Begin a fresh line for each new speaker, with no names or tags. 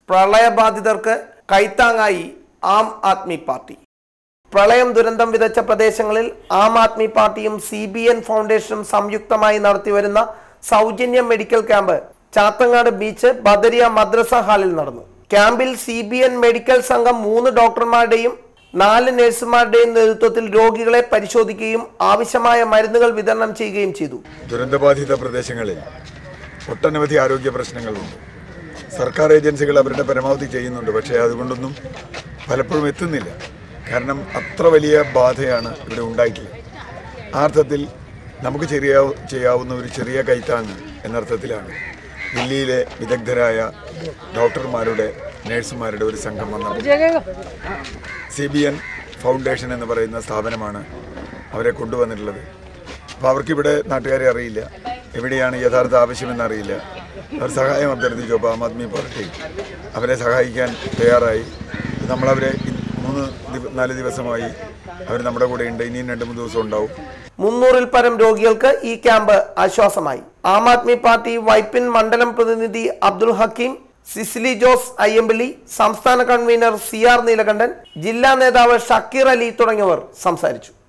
പ്രളയബാധിതർക്ക് കൈത്താങ്ങായി Aam Aadmi party. പ്രളയം ദുരന്തം വിതച്ച പ്രദേശങ്ങളിൽ ആം ആദ്മി പാർട്ടിയും CBN ഫൗണ്ടേഷനും സംയുക്തമായി നടത്തിവരുന്ന സൗജന്യ medical camp Chathangad beach Badariya മദ്രസ ഹാളിൽ നടന്നു. ക്യാമ്പിൽ CBN മെഡിക്കൽ സംഘം 3 ഡോക്ടർമാരുടെയും 4 നഴ്സുമാരുടെയും നേതൃത്വത്തിൽ രോഗികളെ പരിശോധിക്കുകയും ആവശ്യമായ മരുന്നുകൾ വിതരണം ചെയ്യുകയും ചെയ്തു.
ദുരന്തബാധിത പ്രദേശങ്ങളിൽ ഒട്ടനവധി ആരോഗ്യ പ്രശ്നങ്ങളുണ്ട്. സർക്കാർ ഏജൻസികൾ അവരുടെ പരമാവധി ചെയ്യുന്നുണ്ട്, പക്ഷേ അതുകൊണ്ടൊന്നും പലപ്പോഴും എത്തുന്നില്ല. കാരണം അത്ര വലിയ ബാധയാണ് ഇവിടെ ഉണ്ടായിട്ടുള്ളത്. ആ അർത്ഥത്തിൽ നമുക്ക് ചെയ്യാവുന്ന ഒരു ചെറിയ കൈത്താങ്ങ് എന്നർത്ഥത്തിലാണ് ദില്ലിയിലെ വിദഗ്ധരായ ഡോക്ടർമാരുടെ നഴ്സുമാരുടെ ഒരു സംഘം വന്നത്. CBN ഫൗണ്ടേഷൻ എന്ന് പറയുന്ന സ്ഥാപനമാണ് അവരെ കൊണ്ടുവന്നിട്ടുള്ളത്. അപ്പോൾ അവർക്കിവിടെ നാട്ടുകാരെ അറിയില്ല, എവിടെയാണ് യഥാർത്ഥ ആവശ്യമെന്നറിയില്ല. അവർ സഹായം അഭ്യർത്ഥിച്ചു. അപ്പോൾ ആം ആദ്മി പാർട്ടി അവരെ സഹായിക്കാൻ തയ്യാറായി. നമ്മളവരെ 3-4 ദിവസമായി അവർ നമ്മുടെ കൂടെ ഉണ്ട്. ഇനിയും 2-3 ദിവസം ഉണ്ടാവും.
300-ൽ പരം രോഗികൾക്ക് ഈ ക്യാമ്പ് ആശ്വാസമായി. ആം ആദ്മി പാർട്ടി വൈപ്പിൻ മണ്ഡലം പ്രതിനിധി അബ്ദുൽ ഹക്കീം, സിസിലി ജോസ് അയ്യമ്പലി, സംസ്ഥാന കൺവീനർ CR നീലകണ്ഠൻ, ജില്ലാ നേതാവ് ഷക്കീർ അലി തുടങ്ങിയവർ സംസാരിച്ചു.